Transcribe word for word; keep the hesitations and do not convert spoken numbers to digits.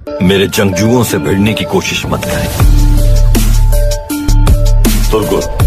मेरे जंगजुओं से भिड़ने की कोशिश मत करें। तुर्गुल